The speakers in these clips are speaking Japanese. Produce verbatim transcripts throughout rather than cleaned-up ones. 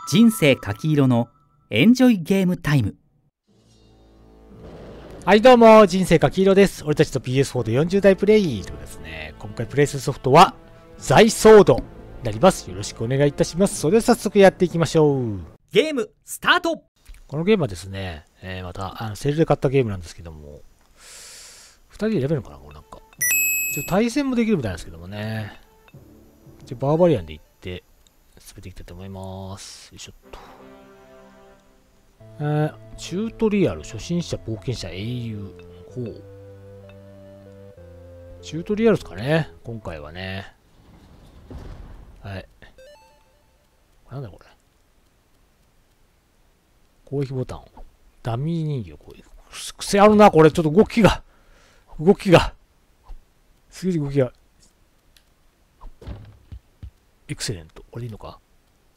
人生柿色のエンジョイゲームタイム。 はいどうも、人生柿色です。俺たちと ピーエスフォー でよんじゅう代プレイということですね。今回プレイするソフトは、ザイソードになります。よろしくお願いいたします。それでは早速やっていきましょう。 ゲームスタート。 このゲームはですね、えー、またあのセールで買ったゲームなんですけども、ふたりで選べるのかなこれなんか。ちょっと対戦もできるみたいなんですけどもね。ちょバーバリアンで行って、進めていきたいと思います。よいしょっと。えー、チュートリアル、初心者、冒険者、英雄。ほう。チュートリアルですかね今回はね。はい。なんだこれ。攻撃ボタン。ダミー人形攻撃。癖あるな、これ。ちょっと動きが。動きが。すげえ動きが。エクセレント。これでいいのか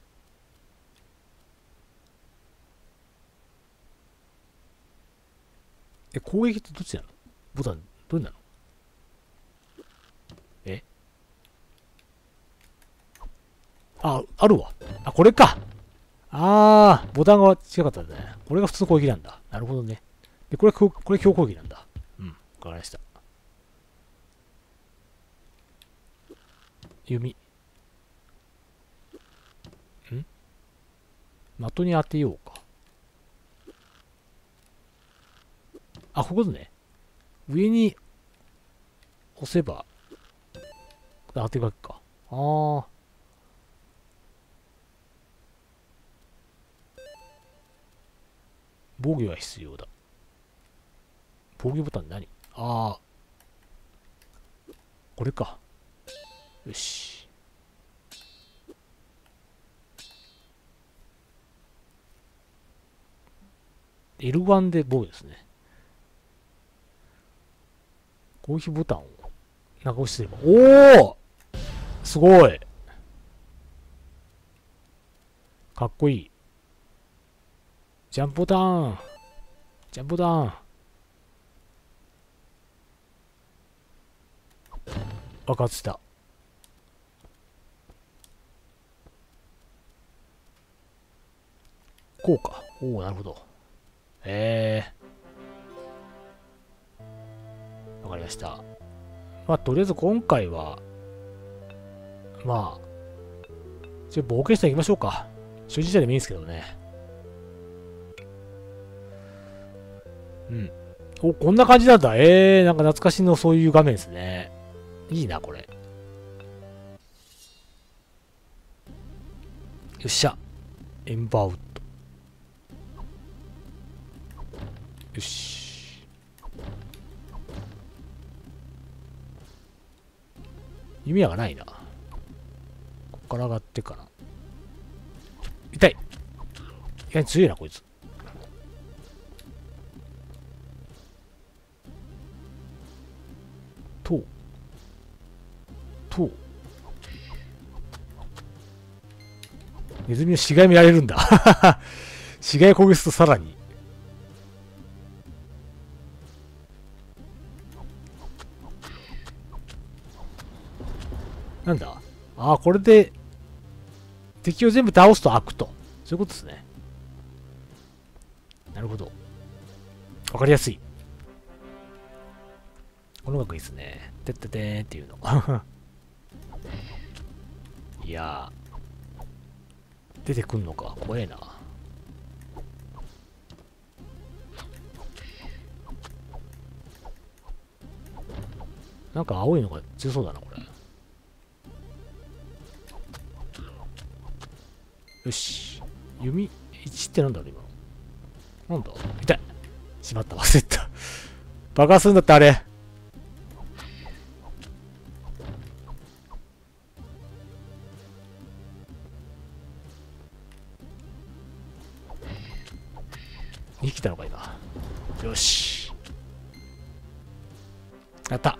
え、攻撃ってどっちなのボタン、どれなのえあ、あるわ。あ、これか。あー、ボタンが違かったんだね。これが普通の攻撃なんだ。なるほどね。で、これ、これ強攻撃なんだ。うん、わかりました。弓。ん的に当てようか。あ、ここですね。上に押せば、当てがくか。ああ。防御が必要だ。防御ボタン何ああ。これか。よし。エルワン で防御ですね。攻撃ボタンを長押しすれば。おおすごいかっこいい。ジャンプボタンジャンプボタン爆発した。こうか。おおなるほど。ええー。わかりました。まあ、とりあえず今回は、まあ、ちょっと冒険者行きましょうか。初心者でもいいんですけどね。うん。お、こんな感じなんだ。ええー、なんか懐かしのそういう画面ですね。いいな、これ。よっしゃ。エンバウッド。よし。弓矢がないな。こっから上がってかな。痛い。意外に強いな、こいつ。とう。とう。ネズミの死骸見られるんだ。死骸攻撃するとさらに。なんだああ、これで、敵を全部倒すと開くと。そういうことですね。なるほど。わかりやすい。この音楽いいですね。てっててーっていうの。いやー。出てくんのか。怖えな。なんか青いのが強そうだな、これ。よし。弓いちってなんだろう、今の。なんだ痛い。しまった、忘れた。爆発するんだって、あれ。生きたのか、今。よし。やった。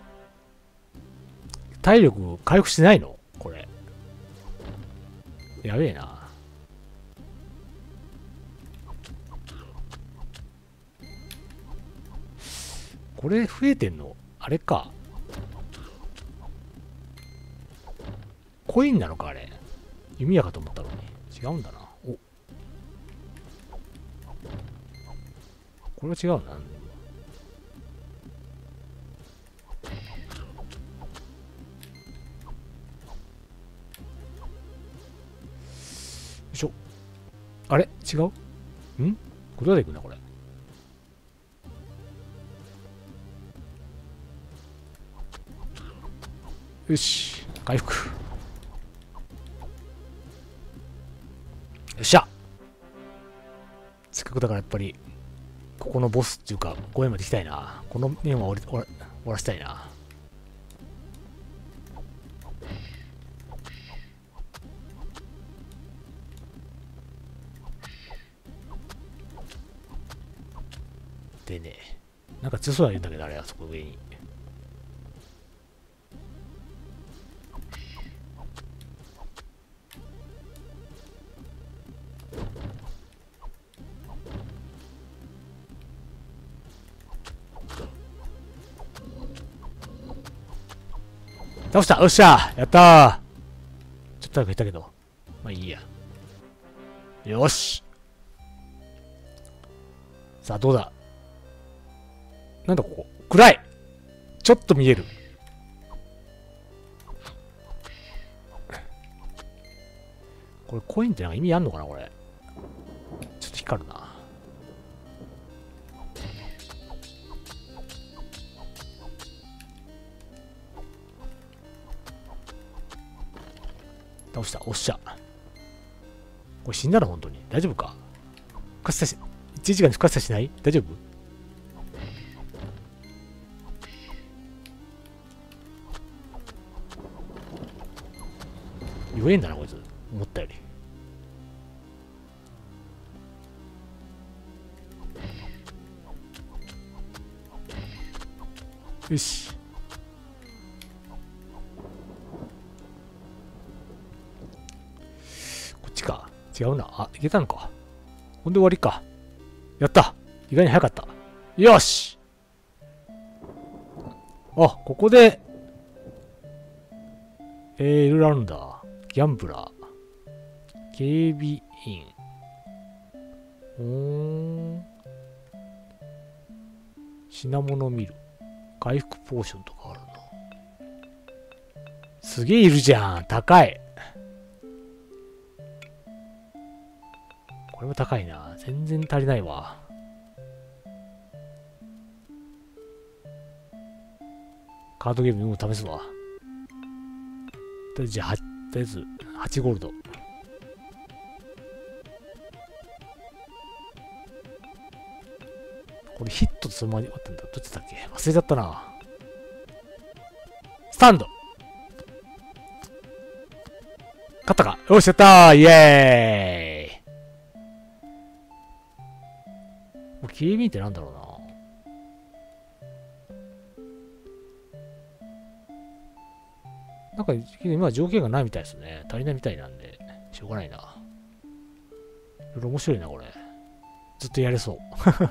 体力回復してないのこれ。やべえな。これ増えてんのあれか。コインなのかあれ。弓矢かと思ったのに。違うんだな。お、 これは違うな。よいしょ。あれ違う？ん？これまで行くんだ、これ。よし。回復。よっしゃ。せっかくだからやっぱり、ここのボスっていうか、ごえんまで行きたいな。この面は終わり終わらせたいな。でね、なんか強そうなんだけど、あれ、あそこ上に。倒した、よっしゃ、やったー。ちょっとだけ減ったけど、まあいいや。よし。さあ、どうだ。なんだここ。暗い。ちょっと見える。これコインってなんか意味あんのかなこれ。ちょっと光るな。倒した。おっしゃ。これ死んだら本当に。大丈夫か？復活さし、いちじかんに復活さしない？大丈夫？弱えんだな、こいつ。思ったより。よし。こっちか。違うな。あ、いけたのか。ほんで終わりか。やった。意外に早かった。よし。あ、ここで、えー、いろいろあるんだ。ギャンブラー。警備員。うーん。品物見る。回復ポーションとかあるな。すげえいるじゃん。高い。これも高いな。全然足りないわ。カードゲームにも試すわ。とりあえず、じゃあ、とりあえず、はちゴールド。これヒットとそのままにあったんだ。どっちだっけ？忘れちゃったな。スタンド！勝ったか？よし、やったー！イエーイ！これ警備員ってなんだろうな。なんか、今は条件がないみたいですね。足りないみたいなんで、しょうがないな。いろいろ面白いな、これ。ずっとやれそう。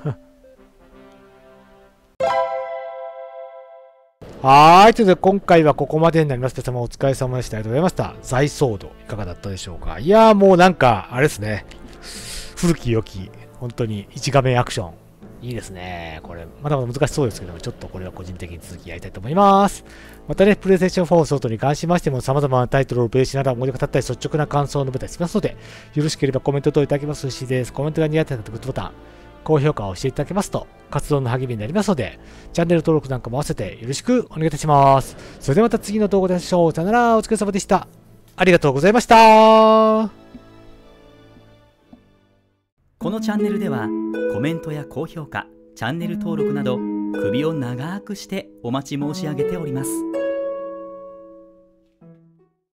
はーい。ということで、今回はここまでになります。皆様お疲れ様でした。ありがとうございました。財ソード、いかがだったでしょうか。いやーもうなんか、あれですね。古き良き、本当に一画面アクション。いいですね。これ、まだまだ難しそうですけども、ちょっとこれは個人的に続きやりたいと思います。またね、プレイステーションフォーソートに関しましても、様々なタイトルをプレイしながら思い出語ったり、率直な感想を述べたりしますので、よろしければコメント等いただけますしです。コメントが似合ってたらグッドボタン、高評価をしていただけますと、活動の励みになりますので、チャンネル登録なんかも合わせてよろしくお願いいたします。それではまた次の動画で会いましょう。さよなら、お疲れ様でした。ありがとうございました。 このチャンネルではコメントや高評価、チャンネル登録など首を長くしてお待ち申し上げております。